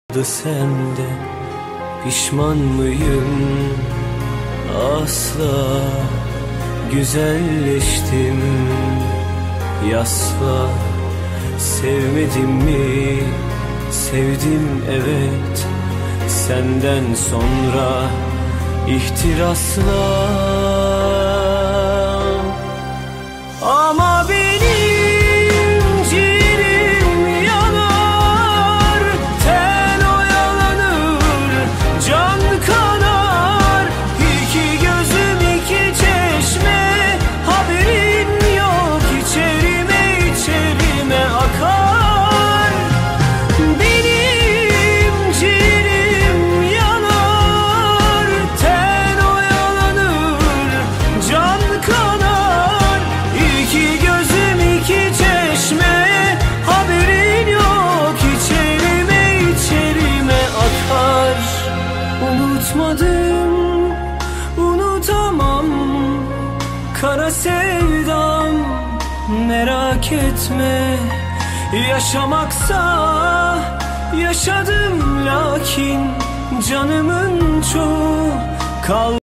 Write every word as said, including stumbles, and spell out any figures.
Sende pişman mıyım? Asla güzelleştim. Yasla sevmedim mi? Sevdim evet, senden sonra ihtirasla. Ama benim ciğerim yanar, ten oyalanır, can kanar. İki gözüm iki çeşme, haberin yok, içerime içerime akar. Benim ciğerim yanar, ten oyalanır, can kanar. İki gözüm iki çeşme, haberin yok, içerime içerime akar. Unutmadım, unutamam kara sevdam, merak etme. Yaşamaksa yaşadım, lakin canımın çoğu kal.